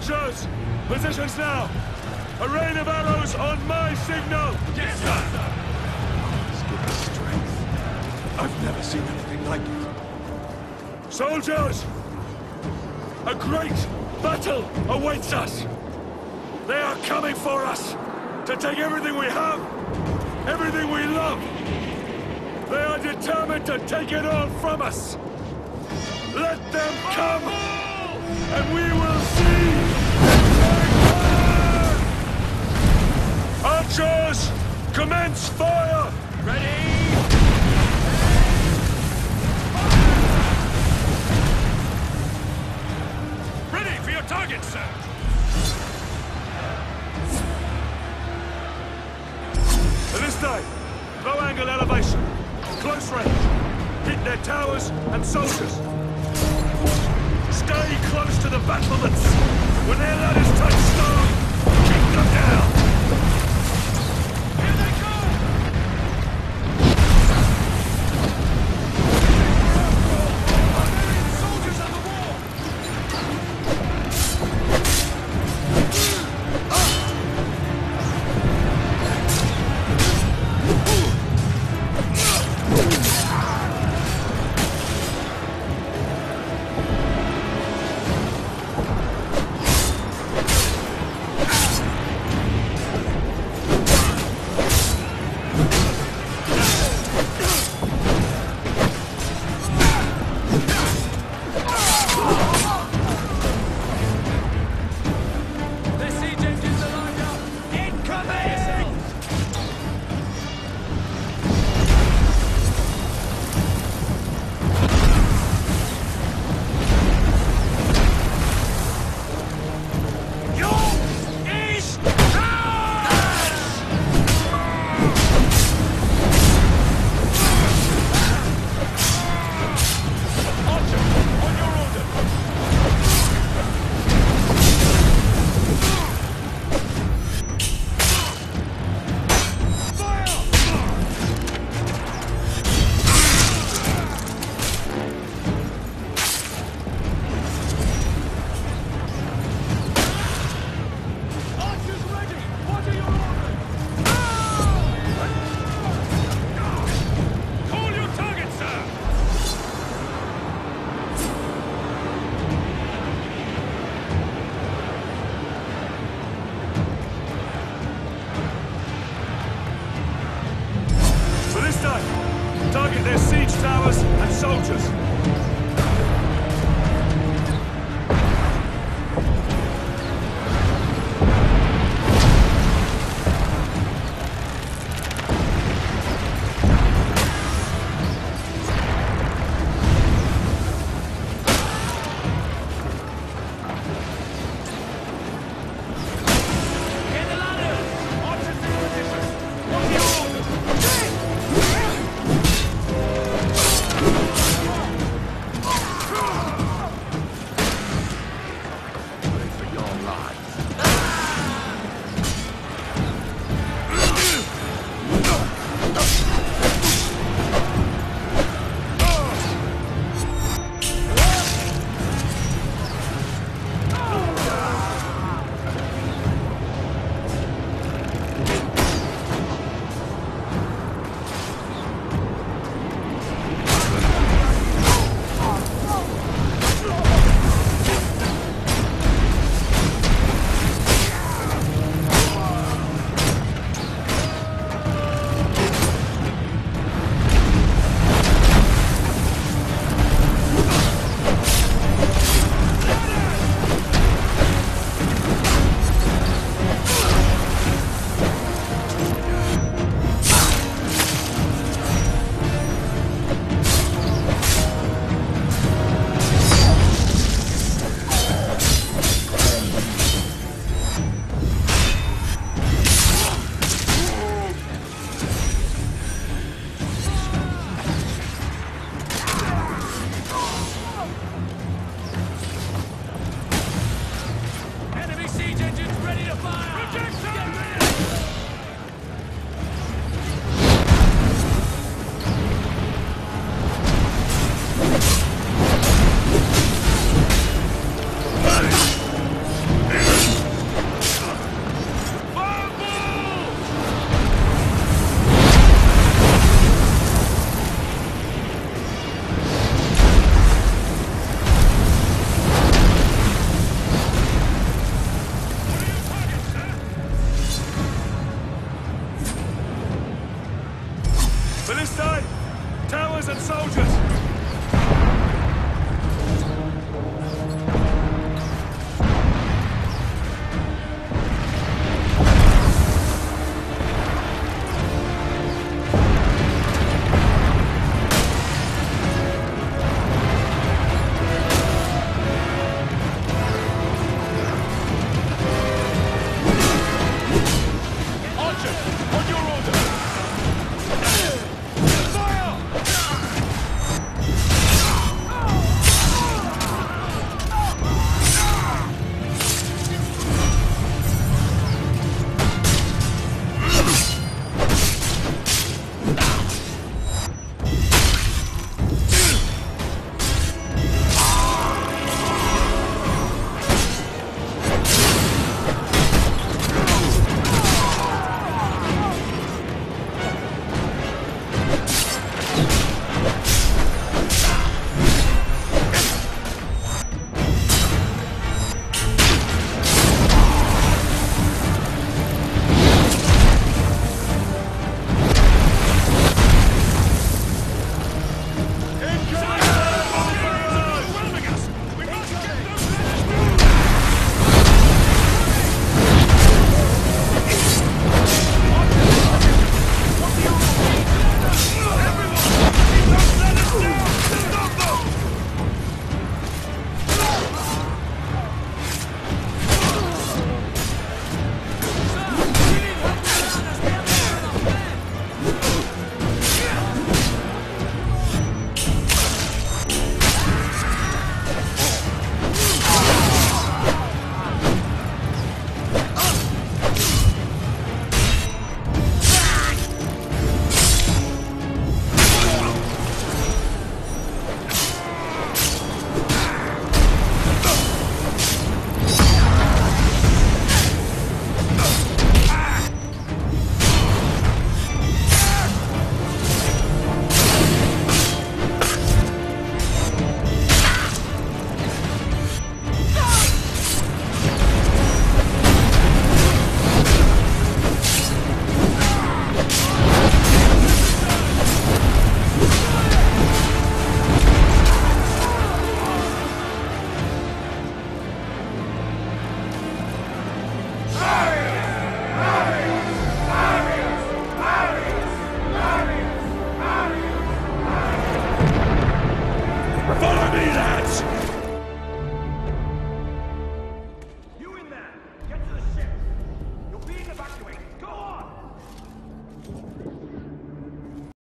Soldiers! Positions now! A rain of arrows on my signal! Yes, sir! Please give us strength. I've never seen anything like it. Soldiers! A great battle awaits us! They are coming for us! To take everything we have! Everything we love! They are determined to take it all from us! Let them come! And we will see! Archers! Commence fire! Ready! Ready for your target, sir! For this day, low angle elevation, close range, hit their towers and soldiers. Stay close to the battlements. When their ladders touch stone, keep them down. Here they come! Barbarian soldiers on the wall! Target their siege towers and soldiers. But this time, towers and soldiers,